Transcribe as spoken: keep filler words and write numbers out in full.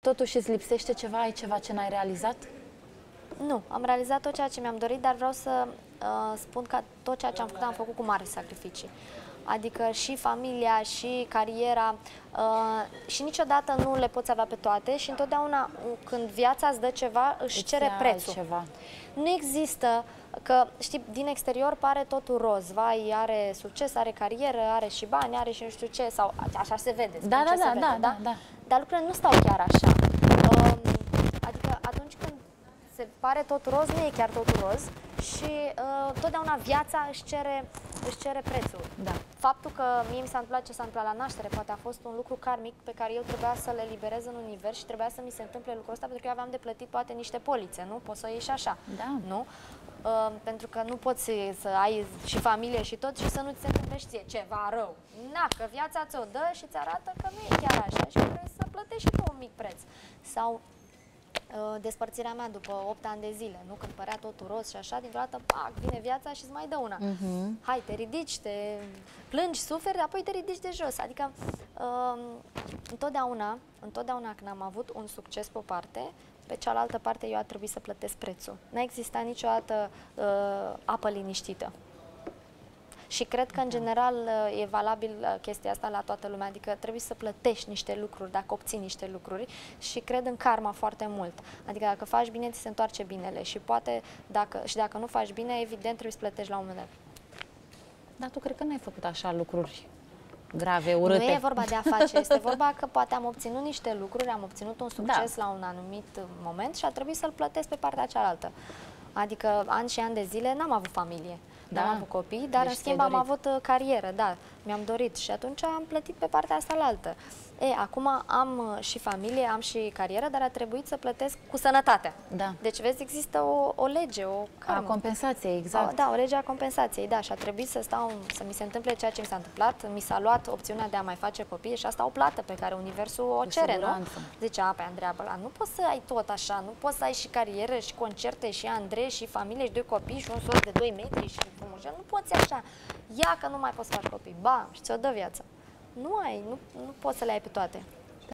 totuși îți lipsește ceva? Ai ceva ce n-ai realizat? Nu, am realizat tot ceea ce mi-am dorit, dar vreau să uh, spun că tot ceea ce am făcut, am făcut cu mari sacrificii. Adică și familia, și cariera, uh, și niciodată nu le poți avea pe toate și întotdeauna când viața îți dă ceva, își Îți cere prețul. ceva. Nu există că, știi, din exterior pare totul roz, vai, are succes, are carieră, are și bani, are și nu știu ce, sau așa se vede. Da, da, ce da, se vede, da, da, da. Dar lucrurile nu stau chiar așa. Uh, adică atunci când se pare tot roz, nu e chiar totul roz și uh, totdeauna viața își cere, își cere prețul. Da. Faptul că mie mi s-a întâmplat ce s-a întâmplat la naștere, poate a fost un lucru karmic pe care eu trebuia să le liberez în univers și trebuia să mi se întâmple lucrul ăsta pentru că eu aveam de plătit poate niște polițe, nu? Poți să o iei și așa, Da. nu? Uh, pentru că nu poți să ai și familie și tot și să nu ți se întâmple și ție ceva rău. Na, că viața ți-o dă și ți arată că nu e chiar așa și trebuie să plătești și tu un mic preț. Sau despărțirea mea după opt ani de zile, nu? Când părea totul roz și așa, dintr-o dată, pac, vine viața și îți mai dă una. Uh-huh. Hai, te ridici, te plângi, suferi, apoi te ridici de jos. Adică, uh, întotdeauna, întotdeauna când am avut un succes pe o parte, pe cealaltă parte eu a trebuit să plătesc prețul. N-a existat niciodată uh, apă liniștită. Și cred că, în general, e valabil chestia asta la toată lumea, adică trebuie să plătești niște lucruri dacă obții niște lucruri și cred în karma foarte mult. Adică dacă faci bine, ți se întoarce binele și poate, dacă, și dacă nu faci bine, evident trebuie să plătești la un moment dat. Dar tu cred că n-ai făcut așa lucruri grave, urâte? Nu e vorba de a face, este vorba că poate am obținut niște lucruri, am obținut un succes da. la un anumit moment și a trebuit să-l plătesc pe partea cealaltă. Adică ani și ani de zile n-am avut familie. Da. N-am avut copii, dar deci în schimb am avut uh, carieră, da, mi-am dorit și atunci am plătit pe partea asta la altă. E, acum am uh, și familie, am și carieră, dar a trebuit să plătesc cu sănătatea. Da. Deci, vezi, există o, o lege, o karmă. A compensației, exact. O, da, o lege a compensației, da, și a trebuit să stau, să mi se întâmple ceea ce mi s-a întâmplat, mi s-a luat opțiunea de a mai face copii și asta o plată pe care universul o cu cere, siguranță. Nu? Zice, a, pe Andreea Bălan, nu poți să ai tot așa, nu poți să ai și carieră, și concerte, și Andrei, și familie, și doi copii, și un soț de doi metri, și frumușel, nu poți așa. Ia că nu mai poți să faci copii, bam, și ți-o dă viața. Nu ai, nu, nu poți să le ai pe toate.